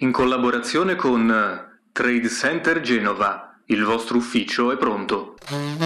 in collaborazione con Trade Center Genova. Il vostro ufficio è pronto.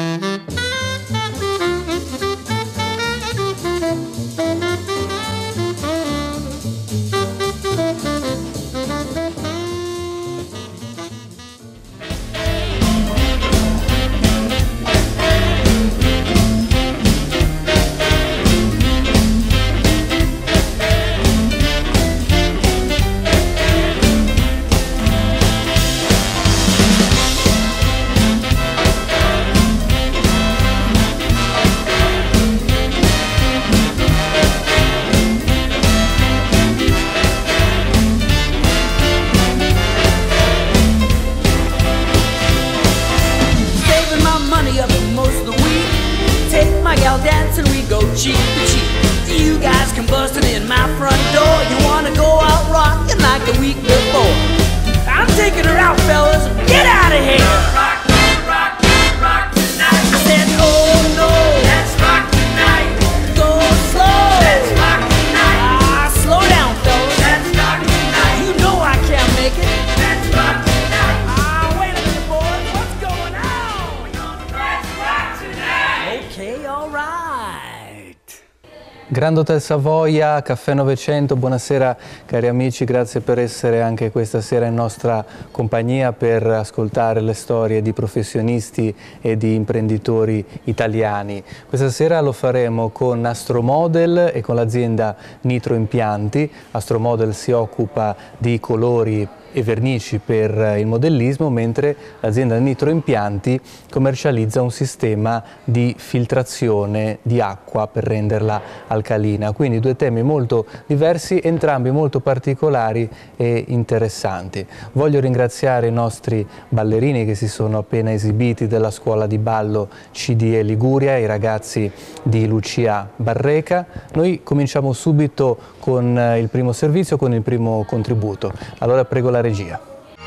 Dancing, we go cheap to cheap. You guys combusting in my front door. You wanna go out rocking like the week before? I'm taking her out, fellas. Get out of here. Rock, rock, rock tonight. I said, oh no, let's rock tonight. Go slow, let's rock tonight. Ah, slow down, fellas. Let's rock tonight. You know I can't make it. Let's rock tonight. Ah, wait a minute, boys. What's going on? Let's rock tonight. Okay, all right. Grand Hotel Savoia, Caffè 900, buonasera cari amici, grazie per essere anche questa sera in nostra compagnia per ascoltare le storie di professionisti e di imprenditori italiani. Questa sera lo faremo con Astromodel e con l'azienda Nitro Impianti. Astromodel si occupa di colori e vernici per il modellismo, mentre l'azienda Nitro Impianti commercializza un sistema di filtrazione di acqua per renderla alcalina. Quindi due temi molto diversi, entrambi molto particolari e interessanti. Voglio ringraziare i nostri ballerini che si sono appena esibiti della scuola di ballo CDE Liguria, i ragazzi di Lucia Barreca. Noi cominciamo subito con il primo servizio, con il primo contributo. Allora prego la regia.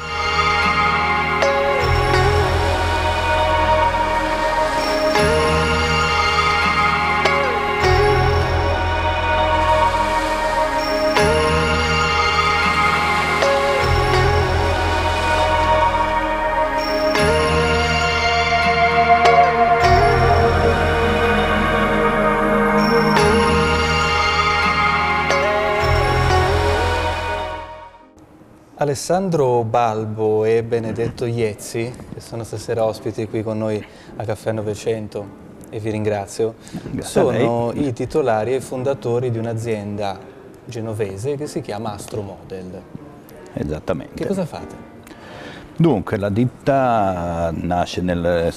Alessandro Balbo e Benedetto Iezzi, che sono stasera ospiti qui con noi a Caffè 900 e vi ringrazio, sono i titolari e fondatori di un'azienda genovese che si chiama Astromodel. Esattamente. Che cosa fate? Dunque, la ditta nasce nel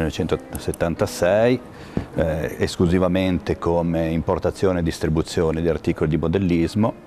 1976 esclusivamente come importazione e distribuzione di articoli di modellismo.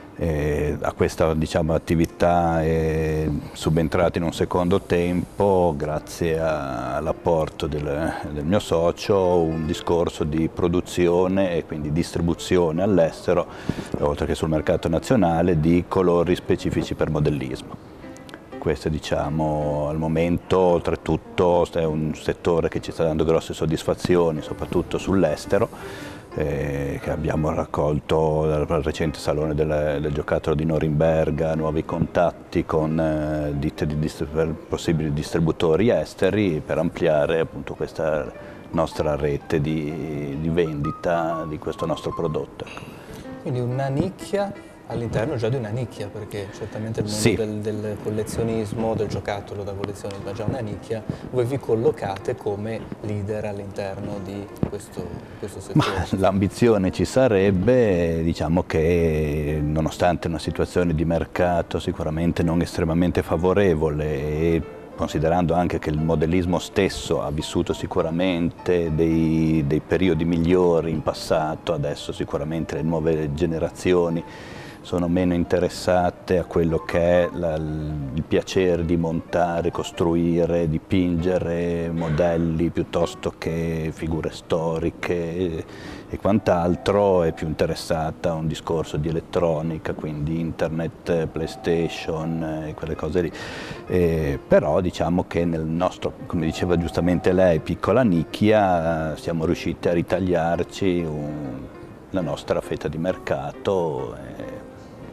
A questa attività è subentrato in un secondo tempo, grazie all'apporto del mio socio, un discorso di produzione e quindi distribuzione all'estero, oltre che sul mercato nazionale, di colori specifici per modellismo. Questo al momento oltretutto è un settore che ci sta dando grosse soddisfazioni, soprattutto sull'estero, che abbiamo raccolto dal recente salone del giocattolo di Norimberga, nuovi contatti con ditte possibili distributori esteri per ampliare appunto questa nostra rete di vendita di questo nostro prodotto. Quindi una nicchia all'interno già di una nicchia, perché certamente il mondo del collezionismo, del giocattolo da collezionismo è già una nicchia, voi vi collocate come leader all'interno di questo settore. L'ambizione ci sarebbe, diciamo che nonostante una situazione di mercato sicuramente non estremamente favorevole e considerando anche che il modellismo stesso ha vissuto sicuramente dei periodi migliori in passato, adesso sicuramente le nuove generazioni sono meno interessate a quello che è il piacere di montare, costruire, dipingere modelli piuttosto che figure storiche e quant'altro, è più interessata a un discorso di elettronica, quindi internet, PlayStation e quelle cose lì. Però diciamo che nel nostro, come diceva giustamente lei, piccola nicchia, siamo riusciti a ritagliarci la nostra fetta di mercato.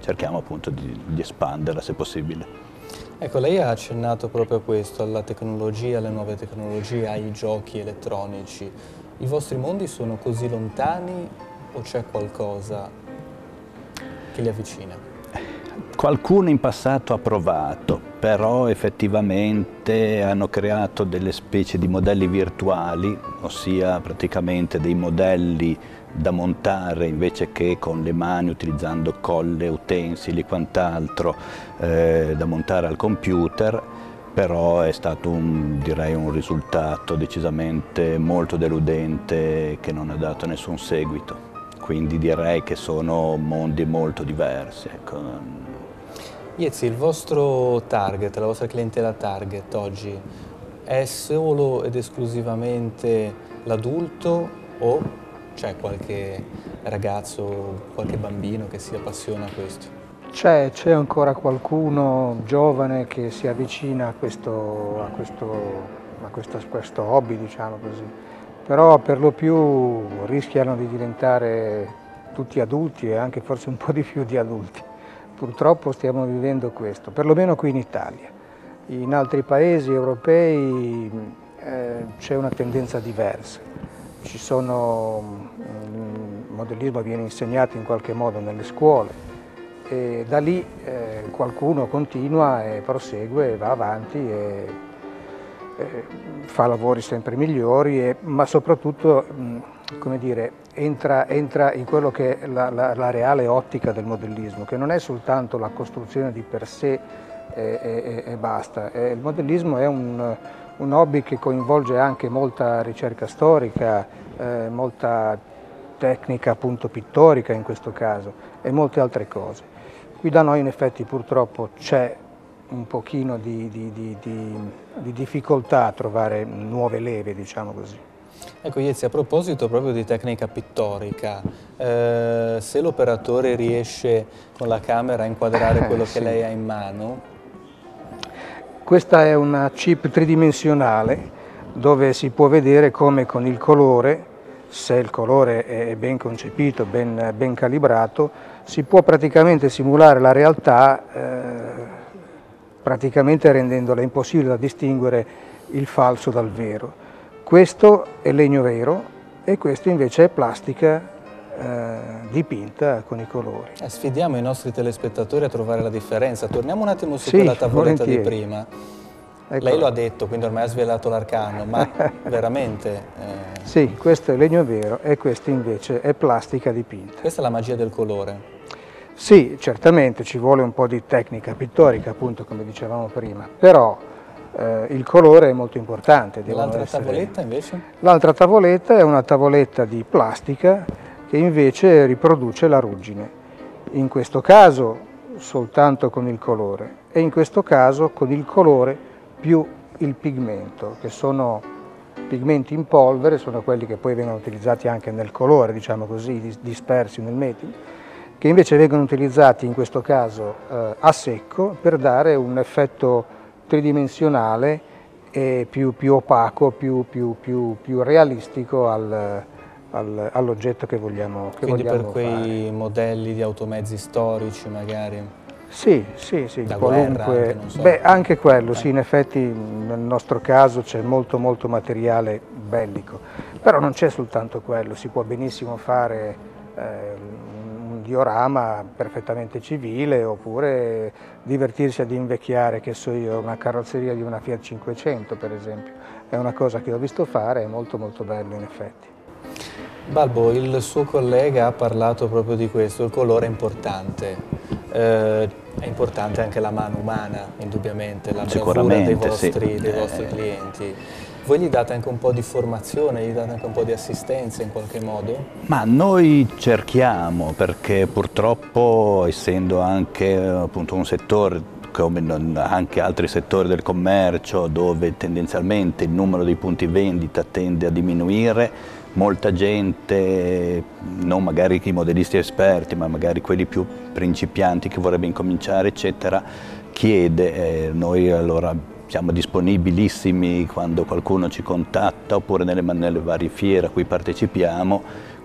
cerchiamo appunto di espanderla se possibile. Ecco, lei ha accennato proprio a questo, alla tecnologia, alle nuove tecnologie, ai giochi elettronici. I vostri mondi sono così lontani o c'è qualcosa che li avvicina? Qualcuno in passato ha provato, però effettivamente hanno creato delle specie di modelli virtuali, ossia praticamente dei modelli da montare invece che con le mani, utilizzando colle, utensili e quant'altro, da montare al computer, però è stato direi un risultato decisamente molto deludente che non ha dato nessun seguito. Quindi direi che sono mondi molto diversi. Ecco. Iezi, il vostro target, la vostra clientela target oggi è solo ed esclusivamente l'adulto o c'è qualche ragazzo, qualche bambino che si appassiona a questo? C'è ancora qualcuno giovane che si avvicina a questo hobby, diciamo così, però per lo più rischiano di diventare tutti adulti e anche forse un po' di più di adulti. Purtroppo stiamo vivendo questo, perlomeno qui in Italia. In altri paesi europei c'è una tendenza diversa. Il modellismo viene insegnato in qualche modo nelle scuole e da lì qualcuno continua e prosegue, va avanti e fa lavori sempre migliori, ma soprattutto come dire, entra in quello che è la reale ottica del modellismo, che non è soltanto la costruzione di per sé e basta. Il modellismo è un hobby che coinvolge anche molta ricerca storica, molta tecnica appunto pittorica in questo caso e molte altre cose. Qui da noi in effetti purtroppo c'è un pochino di difficoltà a trovare nuove leve, diciamo così. Ecco Iezi, a proposito proprio di tecnica pittorica, se l'operatore riesce con la camera a inquadrare quello sì. che lei ha in mano. Questa è una chip tridimensionale dove si può vedere come con il colore, se il colore è ben concepito, ben calibrato, si può praticamente simulare la realtà, praticamente rendendola impossibile da distinguere il falso dal vero. Questo è legno vero e questo invece è plastica dipinta con i colori. Sfidiamo i nostri telespettatori a trovare la differenza. Torniamo un attimo su Sì, quella tavoletta volentieri. di prima. Ecco. Lei lo ha detto, quindi ormai ha svelato l'arcano, ma veramente... Sì, questo è legno vero e questo invece è plastica dipinta. Questa è la magia del colore. Sì, certamente ci vuole un po' di tecnica pittorica, appunto, come dicevamo prima, però il colore è molto importante. L'altra tavoletta invece? L'altra tavoletta è una tavoletta di plastica che invece riproduce la ruggine. In questo caso soltanto con il colore e in questo caso con il colore più il pigmento, che sono pigmenti in polvere, sono quelli che poi vengono utilizzati anche nel colore, diciamo così, dispersi nel metal, che invece vengono utilizzati in questo caso a secco per dare un effetto tridimensionale e più opaco, più realistico all'oggetto che vogliamo fare. Quindi per quei modelli di automezzi storici magari? Sì, da qualunque. Guerra, anche, non so. Beh, anche quello, sì, in effetti nel nostro caso c'è molto materiale bellico, però non c'è soltanto quello, si può benissimo fare un diorama perfettamente civile oppure divertirsi ad invecchiare, che so io, una carrozzeria di una Fiat 500 per esempio, è una cosa che ho visto fare, è molto bello in effetti. Balbo, il suo collega ha parlato proprio di questo, il colore è importante. È importante anche la mano umana, indubbiamente, la bravura dei vostri clienti. Voi gli date anche un po' di formazione, gli date anche un po' di assistenza in qualche modo? Ma noi cerchiamo, perché purtroppo essendo anche appunto un settore come anche altri settori del commercio dove tendenzialmente il numero dei punti vendita tende a diminuire, molta gente, non magari i modellisti esperti, ma magari quelli più principianti che vorrebbe incominciare, eccetera, chiede, noi allora siamo disponibilissimi quando qualcuno ci contatta oppure nelle varie fiere a cui partecipiamo,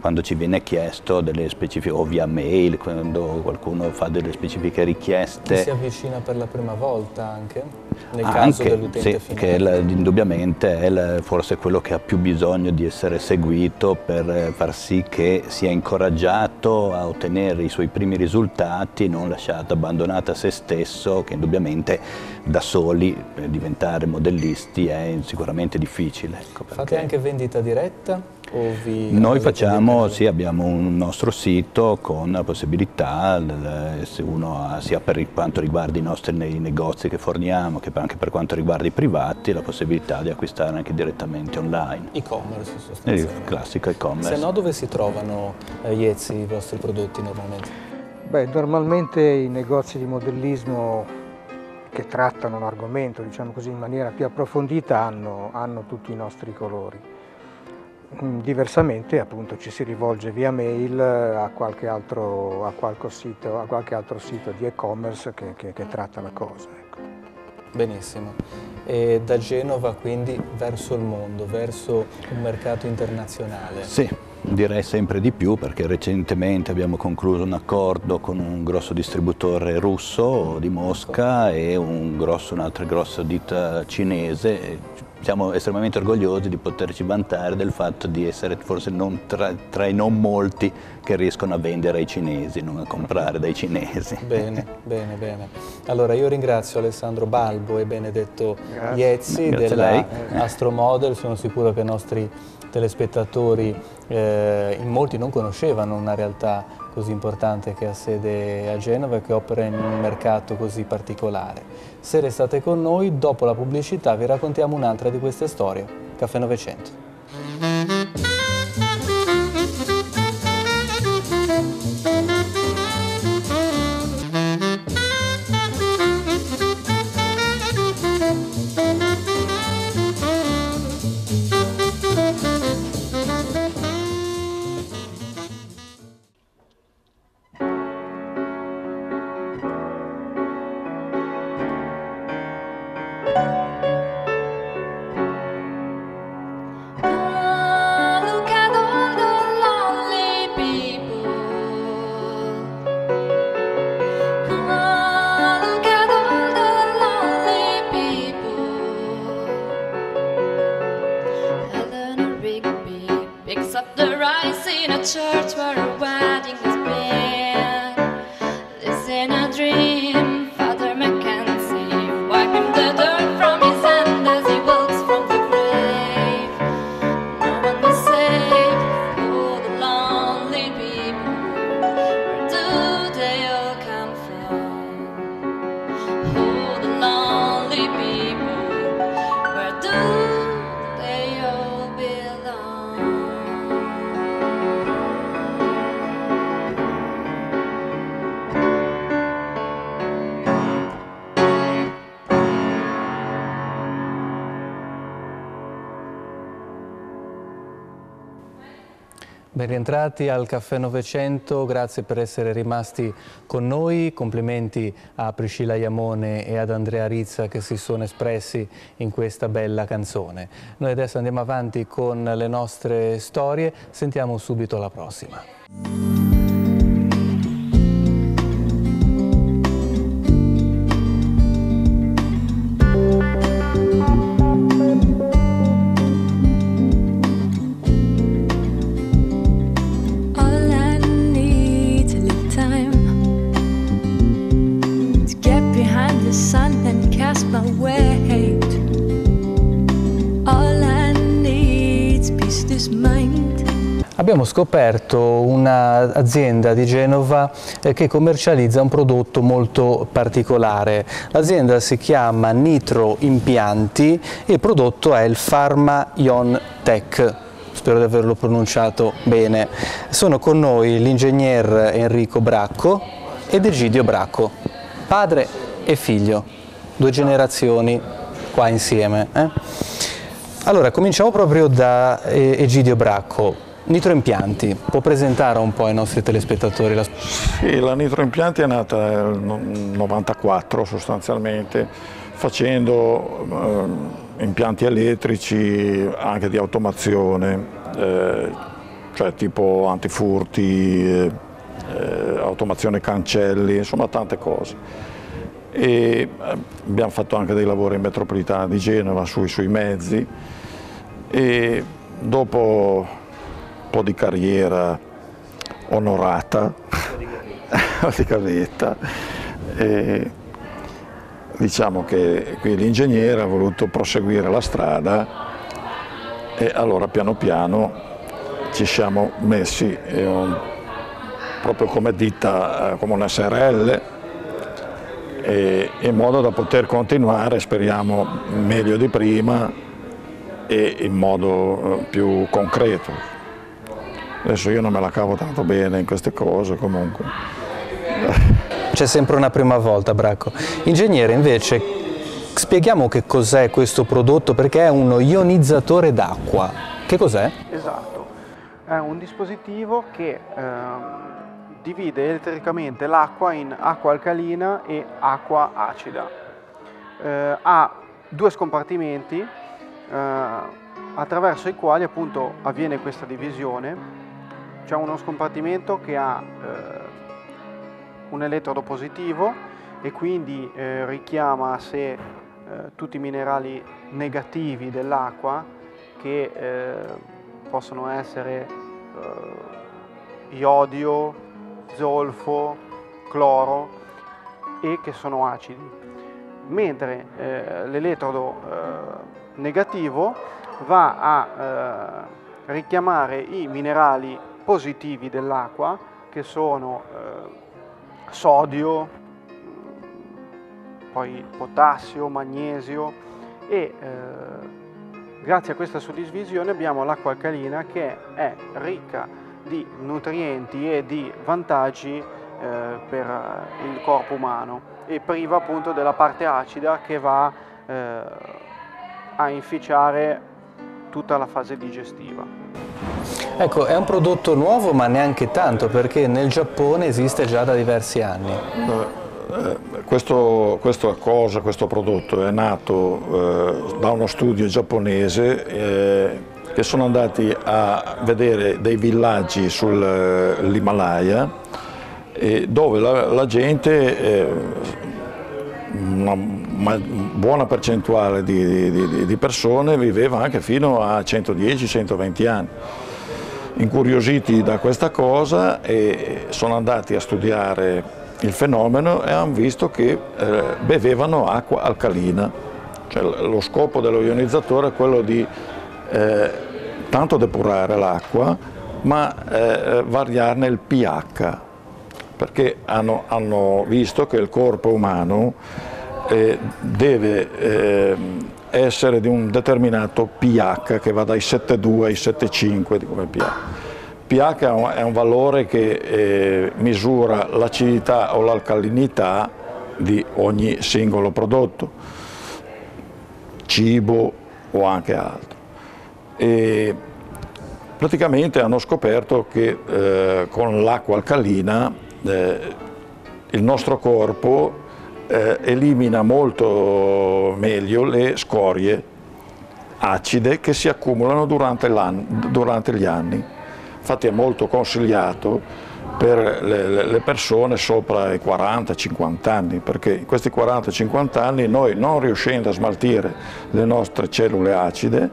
quando ci viene chiesto delle specifiche, o via mail, quando qualcuno fa delle specifiche richieste. Si avvicina per la prima volta anche, nel caso dell'utente sì, finale. che indubbiamente è forse quello che ha più bisogno di essere seguito per far sì che sia incoraggiato a ottenere i suoi primi risultati, non lasciato abbandonato a se stesso, che indubbiamente da soli diventare modellisti è sicuramente difficile. Ecco, Fate anche vendita diretta? Noi facciamo, sì, abbiamo un nostro sito con la possibilità, se uno ha, sia per quanto riguarda i nostri negozi che forniamo, che anche per quanto riguarda i privati, la possibilità di acquistare anche direttamente online. E-commerce sostanzialmente. Il classico e-commerce. Se no, dove si trovano, Iezzi, i vostri prodotti normalmente? Beh, normalmente i negozi di modellismo che trattano l'argomento, diciamo così, in maniera più approfondita hanno tutti i nostri colori. Diversamente appunto ci si rivolge via mail a qualche altro sito di e-commerce che tratta la cosa. Ecco. Benissimo. E da Genova quindi verso il mondo, verso un mercato internazionale? Sì, direi sempre di più, perché recentemente abbiamo concluso un accordo con un grosso distributore russo di Mosca e un'altra grossa ditta cinese. Siamo estremamente orgogliosi di poterci vantare del fatto di essere forse tra i non molti che riescono a vendere ai cinesi, non a comprare dai cinesi. Bene, bene, bene. Allora io ringrazio Alessandro Balbo e Benedetto Iezzi della Astromodel. Sono sicuro che i nostri telespettatori, in molti non conoscevano una realtà così importante che ha sede a Genova e che opera in un mercato così particolare. Se restate con noi, dopo la pubblicità vi raccontiamo un'altra di queste storie. Caffè Novecento. Church where a wedding has been. This ain't a dream. Father Mackenzie wiping the dirt from his hand as he walks from the grave. No one was saved. Oh, the lonely people. Where do they all come from? Oh, the lonely people. Where do they all belong? Ben rientrati al Caffè Novecento, grazie per essere rimasti con noi, complimenti a Priscilla Iamone e ad Andrea Rizza che si sono espressi in questa bella canzone. Noi adesso andiamo avanti con le nostre storie, sentiamo subito la prossima. Abbiamo scoperto un'azienda di Genova che commercializza un prodotto molto particolare. L'azienda si chiama Nitro Impianti e il prodotto è il Pharma Ion Tech. Spero di averlo pronunciato bene. Sono con noi l'ingegner Enrico Bracco ed Egidio Bracco, padre e figlio, 2 generazioni qua insieme. Allora, cominciamo proprio da Egidio Bracco. Nitro Impianti, può presentare un po' ai nostri telespettatori? Sì, la Nitro Impianti è nata nel 94 sostanzialmente, facendo impianti elettrici anche di automazione. cioè tipo antifurti, automazione cancelli, insomma tante cose. E abbiamo fatto anche dei lavori in metropolitana di Genova sui mezzi, e dopo un po' di carriera onorata, di gavetta, diciamo che qui l'ingegnere ha voluto proseguire la strada, e allora piano piano ci siamo messi proprio come ditta, come una SRL, in modo da poter continuare, speriamo meglio di prima e in modo più concreto. Adesso io non me la cavo tanto bene in queste cose comunque. C'è sempre una prima volta, Bracco. Ingegnere, invece, spieghiamo che cos'è questo prodotto, perché è uno ionizzatore d'acqua. Che cos'è? Esatto, è un dispositivo che divide elettricamente l'acqua in acqua alcalina e acqua acida. Ha due scompartimenti attraverso i quali appunto avviene questa divisione. C'è uno scompartimento che ha un elettrodo positivo e quindi richiama a sé tutti i minerali negativi dell'acqua, che possono essere iodio, zolfo, cloro, e che sono acidi, mentre l'elettrodo negativo va a richiamare i minerali positivi dell'acqua, che sono sodio, poi potassio, magnesio, e grazie a questa suddivisione abbiamo l'acqua alcalina, che è ricca di nutrienti e di vantaggi per il corpo umano, e priva appunto della parte acida che va a inficiare tutta la fase digestiva. Ecco, è un prodotto nuovo, ma neanche tanto, perché nel Giappone esiste già da diversi anni. Questo prodotto è nato da uno studio giapponese, che sono andati a vedere dei villaggi sull'Himalaya, dove la gente, una buona percentuale di persone, viveva anche fino a 110-120 anni. Incuriositi da questa cosa, sono andati a studiare il fenomeno e hanno visto che bevevano acqua alcalina. Cioè, lo scopo dello ionizzatore è quello di tanto depurare l'acqua, ma variarne il pH, perché hanno visto che il corpo umano deve essere di un determinato pH, che va dai 7,2 ai 7,5 come pH. pH è un valore che misura l'acidità o l'alcalinità di ogni singolo prodotto, cibo o anche altro. E praticamente hanno scoperto che con l'acqua alcalina il nostro corpo elimina molto meglio le scorie acide che si accumulano durante gli anni. Infatti è molto consigliato per le persone sopra i 40-50 anni, perché in questi 40-50 anni noi, non riuscendo a smaltire le nostre cellule acide,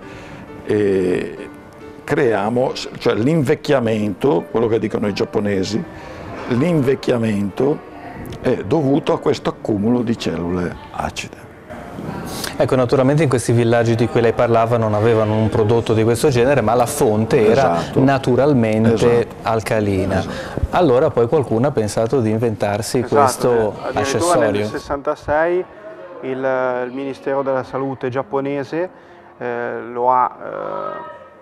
creiamo, cioè l'invecchiamento, quello che dicono i giapponesi, l'invecchiamento è dovuto a questo accumulo di cellule acide. Ecco, naturalmente in questi villaggi di cui lei parlava non avevano un prodotto di questo genere, ma la fonte era naturalmente alcalina. Allora poi qualcuno ha pensato di inventarsi questo accessorio. Nel 1966 il Ministero della Salute giapponese lo ha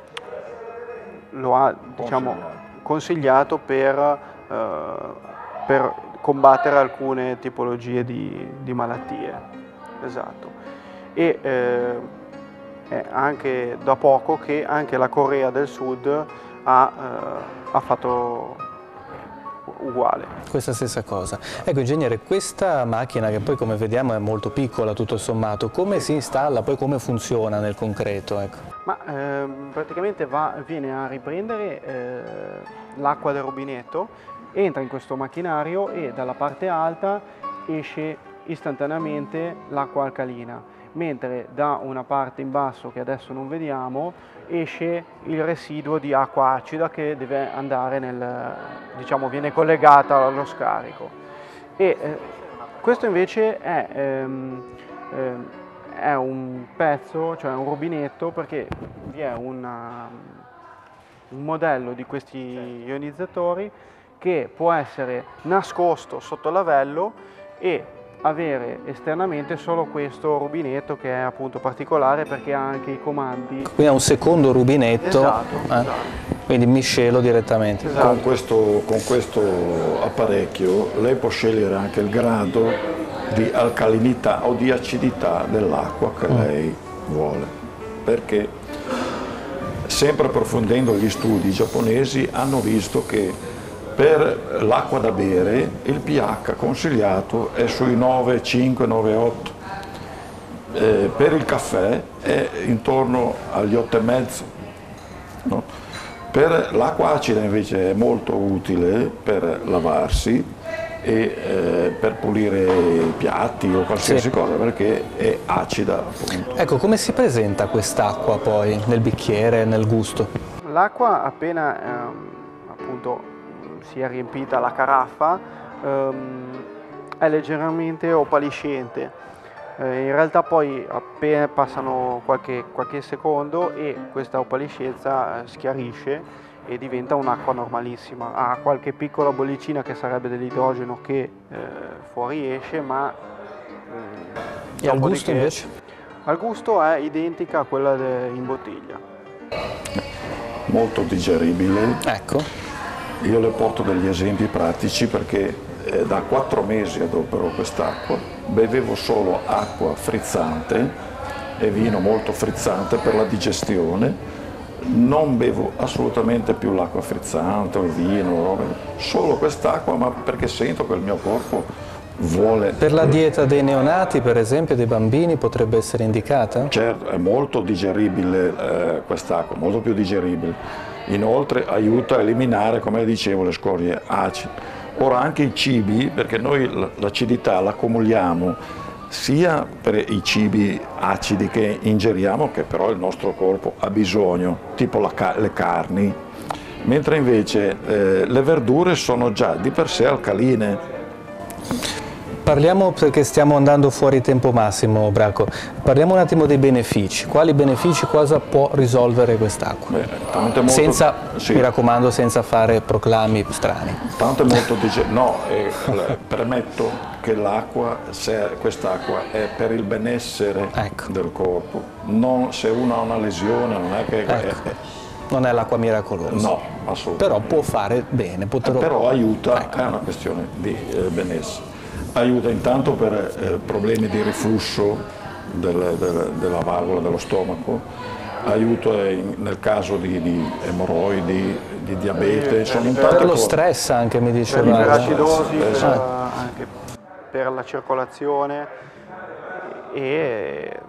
diciamo, consigliato per combattere alcune tipologie di malattie. Esatto. E è anche da poco che anche la Corea del Sud ha fatto uguale. Questa stessa cosa. Ecco, ingegnere, questa macchina, che poi come vediamo è molto piccola tutto sommato, come si installa, poi come funziona nel concreto? Ecco. Ma praticamente viene a riprendere l'acqua del rubinetto, entra in questo macchinario e dalla parte alta esce istantaneamente l'acqua alcalina, mentre da una parte in basso, che adesso non vediamo, esce il residuo di acqua acida che deve andare diciamo, viene collegata allo scarico. E questo invece è un pezzo, cioè un rubinetto, perché vi è un modello di questi ionizzatori che può essere nascosto sotto lavello e avere esternamente solo questo rubinetto, che è appunto particolare perché ha anche i comandi. Quindi è un secondo rubinetto, Esatto. quindi miscelo direttamente. Esatto. Con questo apparecchio lei può scegliere anche il grado di alcalinità o di acidità dell'acqua che lei vuole, perché sempre approfondendo gli studi giapponesi hanno visto che per l'acqua da bere il pH consigliato è sui 9,5, 9,8. Per il caffè è intorno agli 8,5. No? Per l'acqua acida invece è molto utile per lavarsi e per pulire i piatti o qualsiasi cosa, perché è acida, appunto. Ecco, come si presenta quest'acqua poi nel bicchiere, nel gusto? L'acqua appena appunto si è riempita la caraffa è leggermente opalescente. In realtà poi appena passano qualche secondo e questa opalescenza schiarisce e diventa un'acqua normalissima. Ha qualche piccola bollicina che sarebbe dell'idrogeno che fuoriesce, ma E al gusto invece? Al gusto è identica a quella in bottiglia. Molto digeribile. Ecco. Io le porto degli esempi pratici perché da 4 mesi adopero quest'acqua, bevevo solo acqua frizzante e vino molto frizzante per la digestione, non bevo assolutamente più l'acqua frizzante o il vino, solo quest'acqua, ma perché sento che il mio corpo vuole... Per la dieta dei neonati, per esempio, dei bambini, potrebbe essere indicata? Certo, è molto digeribile quest'acqua, molto più digeribile. Inoltre aiuta a eliminare, come dicevo, le scorie acide. Ora anche i cibi, perché noi l'acidità l'accumuliamo sia per i cibi acidi che ingeriamo, che però il nostro corpo ha bisogno, tipo le carni, mentre invece le verdure sono già di per sé alcaline. Parliamo, perché stiamo andando fuori tempo massimo, Bracco, parliamo un attimo dei benefici. Quali benefici, cosa può risolvere quest'acqua? Senza, sì, mi raccomando, senza fare proclami strani. Tanto è molto premetto che quest'acqua è per il benessere del corpo. Non, se uno ha una lesione non è che... Non è l'acqua miracolosa. No, assolutamente. Però può fare bene. Però aiuta, è una questione di benessere. Aiuta intanto per problemi di reflusso della valvola dello stomaco, aiuta nel caso di emorroidi, di diabete, per lo stress anche, mi diceva. Per l'iperatidosi, anche per la circolazione e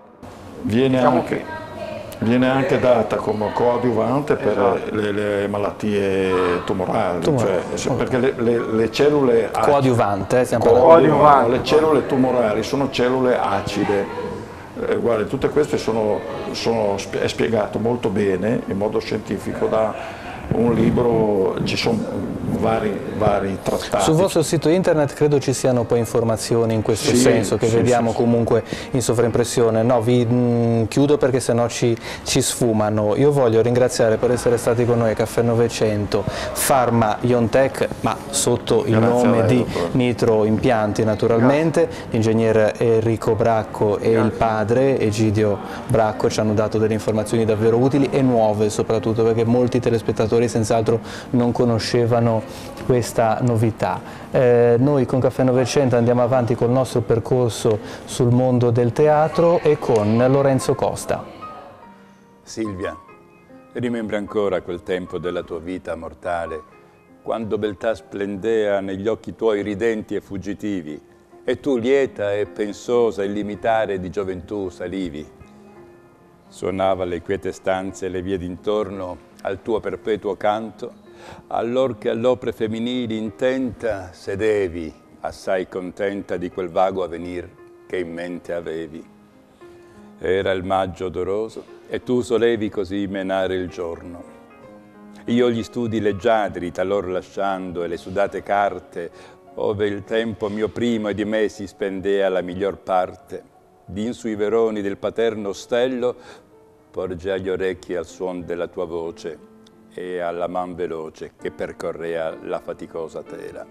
viene anche data come coadiuvante per le malattie tumorali, perché le cellule coadiuvante, le cellule tumorali sono cellule acide. Guarda, tutte queste è spiegato molto bene in modo scientifico da un libro, ci sono vari trattati. Sul vostro sito internet credo ci siano poi informazioni in questo senso, che vediamo comunque in sovraimpressione. No, vi chiudo perché sennò ci sfumano. Io voglio ringraziare per essere stati con noi a Caffè Novecento Pharma Iontech, ma sotto il nome di Nitro Impianti naturalmente. L'ingegnere Enrico Bracco e il padre Egidio Bracco ci hanno dato delle informazioni davvero utili e nuove, soprattutto perché molti telespettatori senz'altro non conoscevano questa novità. Noi con Caffè Novecento andiamo avanti col nostro percorso sul mondo del teatro e con Lorenzo Costa. Silvia, rimembri ancora quel tempo della tua vita mortale, quando beltà splendea negli occhi tuoi ridenti e fuggitivi, e tu lieta e pensosa illimitare di gioventù salivi? Suonava le quiete stanze e le vie d'intorno al tuo perpetuo canto, allor che all'opre femminili intenta sedevi, assai contenta di quel vago avvenir che in mente avevi. Era il maggio odoroso e tu solevi così menare il giorno. Io gli studi leggiadri talor lasciando e le sudate carte, ove il tempo mio primo e di me si spendea la miglior parte, d'in sui veroni del paterno ostello porgea gli orecchi al suon della tua voce e alla man veloce che percorrea la faticosa tela.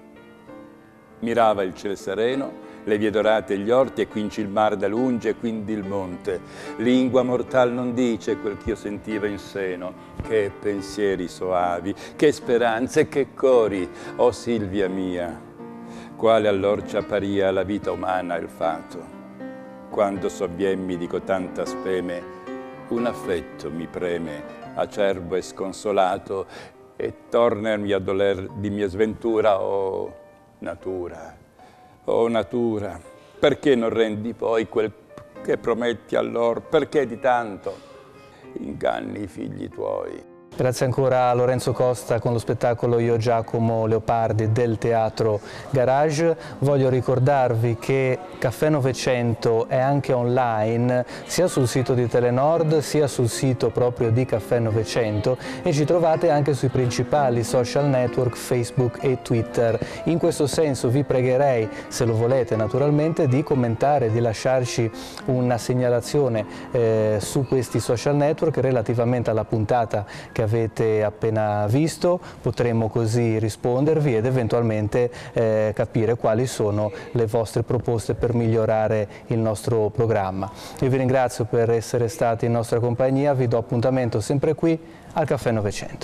Mirava il ciel sereno, le vie dorate e gli orti, e quinci il mar da lungi e quindi il monte. Lingua mortal non dice quel ch'io sentiva in seno, che pensieri soavi, che speranze, che cori, o Silvia mia, quale allor ci apparia la vita umana il fato. Quando sovviemmi di cotanta speme, un affetto mi preme, acerbo e sconsolato, e tornermi a doler di mia sventura, oh natura. Oh natura, perché non rendi poi quel che prometti allor? Perché di tanto inganni i figli tuoi? Grazie ancora a Lorenzo Costa con lo spettacolo Io Giacomo Leopardi del Teatro Garage. Voglio ricordarvi che Caffè Novecento è anche online sia sul sito di Telenord sia sul sito proprio di Caffè Novecento, e ci trovate anche sui principali social network Facebook e Twitter. In questo senso vi pregherei, se lo volete naturalmente, di commentare, di lasciarci una segnalazione su questi social network relativamente alla puntata che avete appena visto. Potremo così rispondervi ed eventualmente capire quali sono le vostre proposte per migliorare il nostro programma. Io vi ringrazio per essere stati in nostra compagnia, vi do appuntamento sempre qui al Caffè Novecento.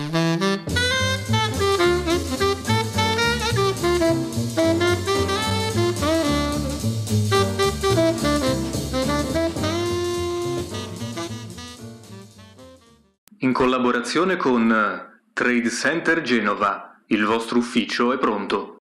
In collaborazione con Trade Center Genova, il vostro ufficio è pronto.